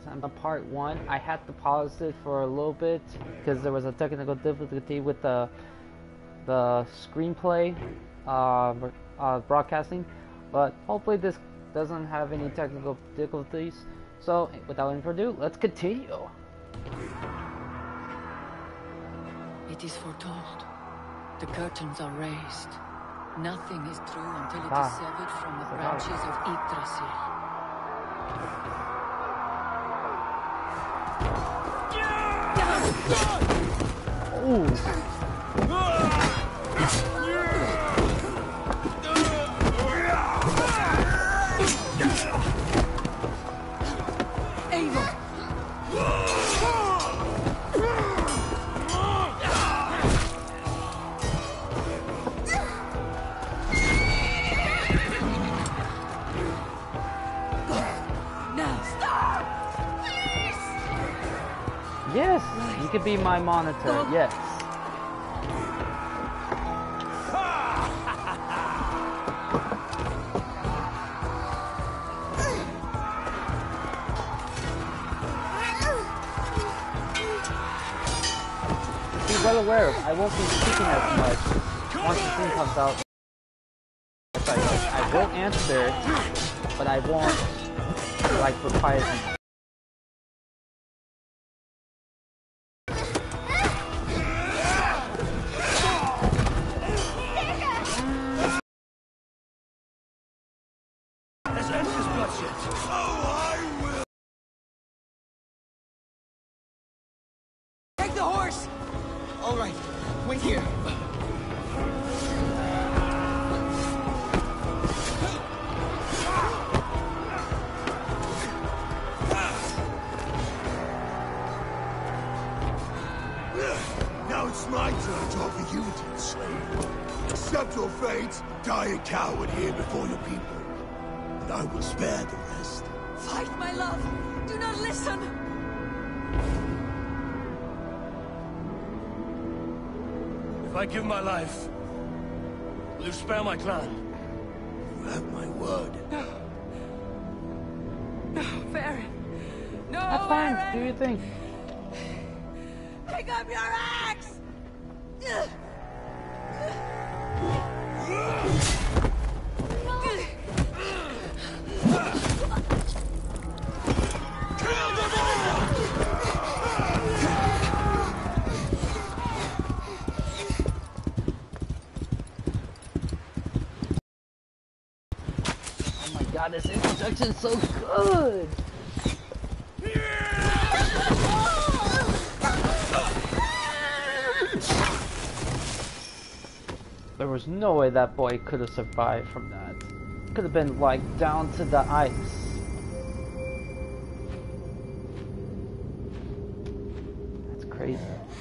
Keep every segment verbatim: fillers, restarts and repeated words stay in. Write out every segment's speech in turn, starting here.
on part one. I had to pause it for a little bit because there was a technical difficulty with the the screenplay uh, uh, broadcasting, but hopefully this doesn't have any technical difficulties. So without any further ado, let's continue. It is foretold. The curtains are raised. Nothing is true until it Ah. is severed from the branches of Yggdrasil. Ooh. Yes, you could be my monitor. Yes. Be well aware, I won't be speaking as much once the stream comes out. I will answer, but I won't like reply as much. Take the horse! All right, wait here. Now it's my turn to offer you to the slave. Accept your fate, die a coward here before your people, and I will spare the rest. Fight, my love! Do not listen! If I give my life, will you spare my clan? You have my word. No. No, Baron. No, That's fine. Baron. Do your thing. Pick up your axe! Oh my god, this introduction's so good! There was no way that boy could have survived from that. Could have been like down to the ice. That's crazy.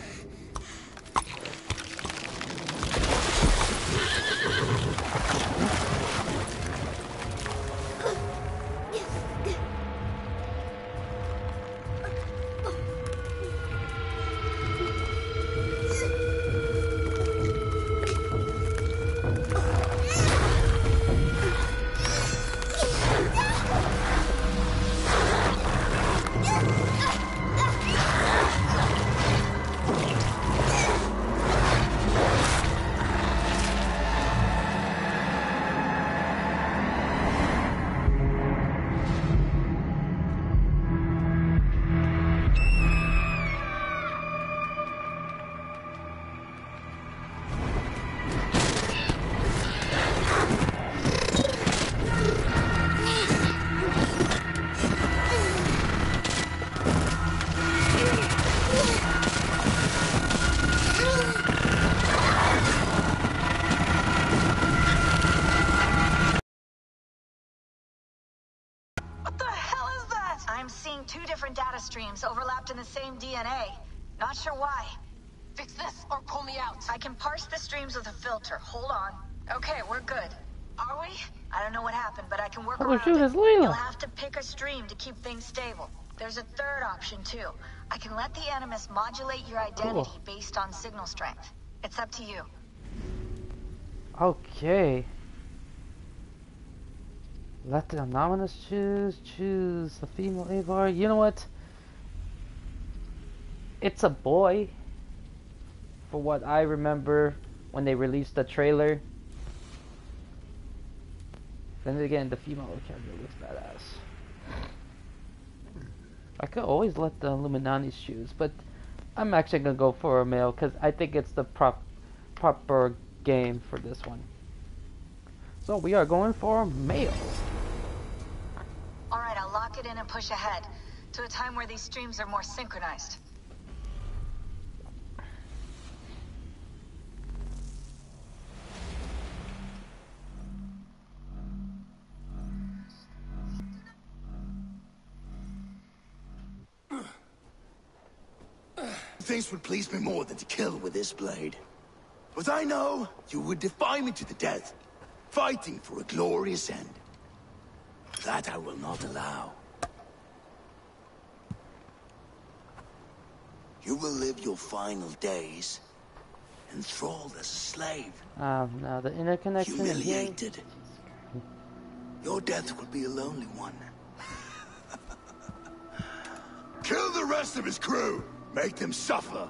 I'm seeing two different data streams overlapped in the same D N A. Not sure why. Fix this or pull me out. I can parse the streams with a filter. Hold on. Okay, we're good. Are we? I don't know what happened, but I can work Oh, around shoot, it. it's Layla. You'll have to pick a stream to keep things stable. There's a third option, too. I can let the Animus modulate your identity Cool. based on signal strength. It's up to you. Okay. Let the anonymous choose. Choose the female Avar. You know what? It's a boy. For what I remember when they released the trailer. Then again, the female character looks badass. I could always let the Illuminati's choose, but I'm actually gonna go for a male because I think it's the prop proper game for this one. So we are going for male. Alright, I'll lock it in and push ahead to a time where these streams are more synchronized. Things would please me more than to kill with this blade. But I know you would defy me to the death, fighting for a glorious end. That I will not allow. You will live your final days enthralled as a slave. Um, now the interconnection in here. Humiliated. Your death will be a lonely one. Kill the rest of his crew! Make them suffer!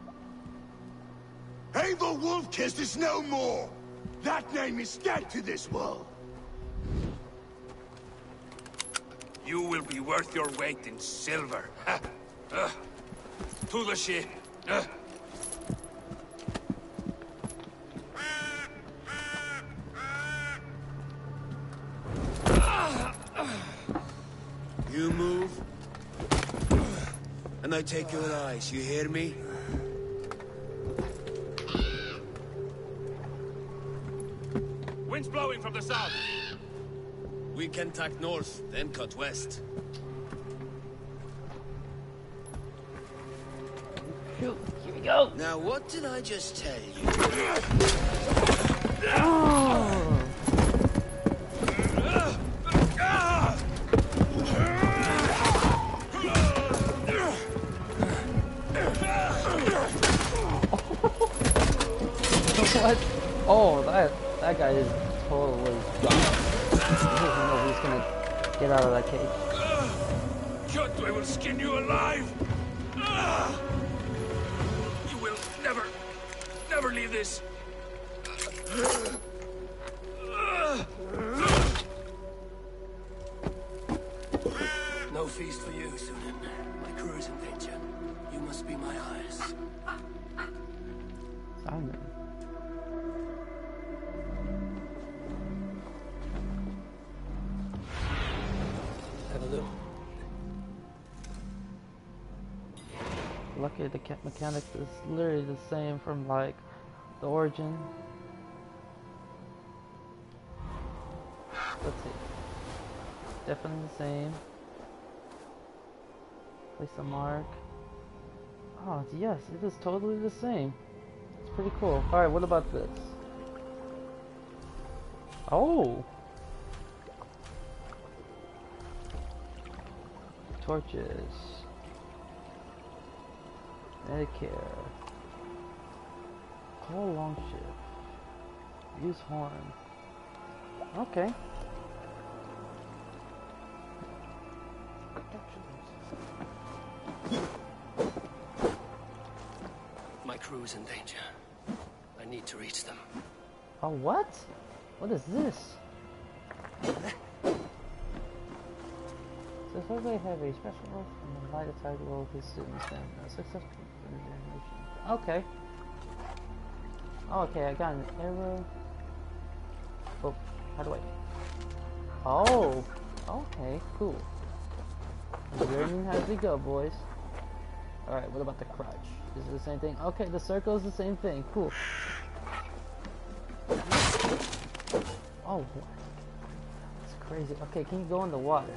Abel Wolfkiss is no more! That name is dead to this world! You will be worth your weight in silver. Ha. Uh, to the ship. Uh. You move, and I take your eyes, you hear me? Wind's blowing from the south. We can tack north, then cut west. Shoot, here we go. Now what did I just tell you? Oh. What? Oh, that that guy is totally gone. He doesn't know he's gonna get out of that cage. Kyoto will skin you alive. Ah! You will never, never leave this. No feast for you, Sunan. My crew is in danger. You must be my eyes. Simon. Have a look. Lucky the cat mechanics is literally the same from like the origin. Let's see. Definitely the same. Place a mark. Oh yes, it is totally the same. It's pretty cool. Alright, what about this? Oh! Torches. Medicare. Whole long shift. Use horn. Okay. My crew is in danger. I need to reach them. Oh, what? What is this? So Subway have a special role from the light attack roll his students and a successful generation. Okay. Oh, okay, I got an arrow. Oh, how do I? Oh, okay, cool. Learning as we go, boys. Alright, what about the crouch? Is it the same thing? Okay, the circle is the same thing. Cool. Oh, that's crazy. Okay, can you go in the water?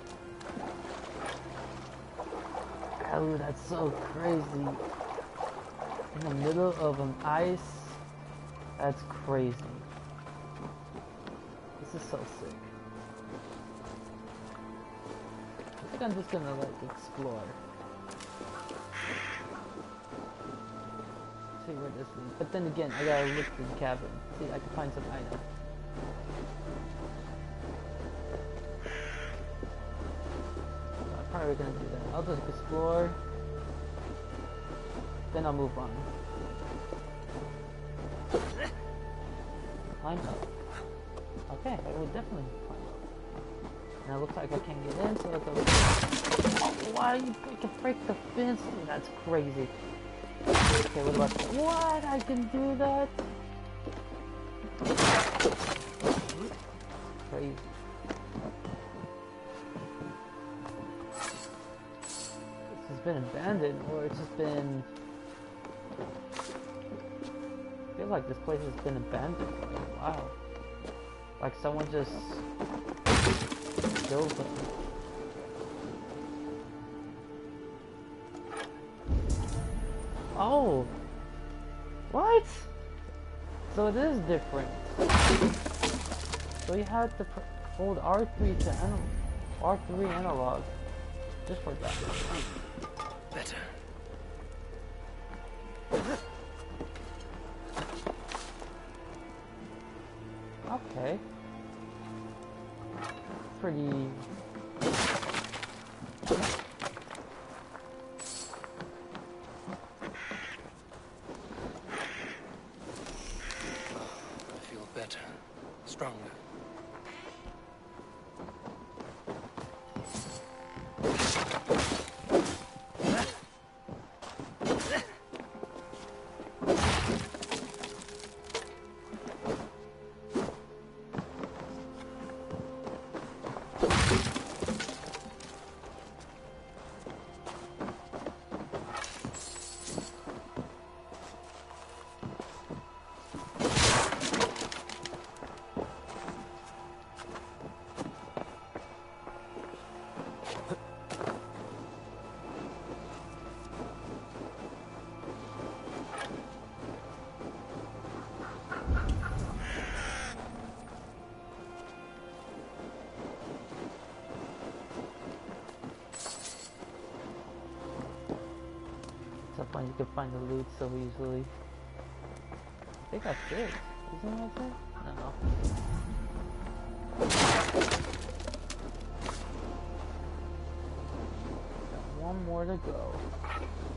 Oh, that's so crazy. In the middle of an ice. That's crazy. This is so sick. I think I'm just gonna like explore. See where this leads. But then again, I gotta look through the cabin. See, I can find some item. we gonna do that? I'll just explore. Then I'll move on. Climb up. Okay, I will definitely climb up. And it looks like I can't get in, so let's go. Oh, why you break, break the fence? That's crazy. Okay, what about that? What? I can do that? Crazy. This has been abandoned, or it's just been... I feel like this place has been abandoned for a while. Like someone just killed them. Oh! What? So it is different. So you had to hold R three to analog, R three analog, just for that. Better. Okay. Pretty. I feel better. Stronger. Fun, you can find the loot so easily. I think that's it. Isn't that it? No. Got one more to go.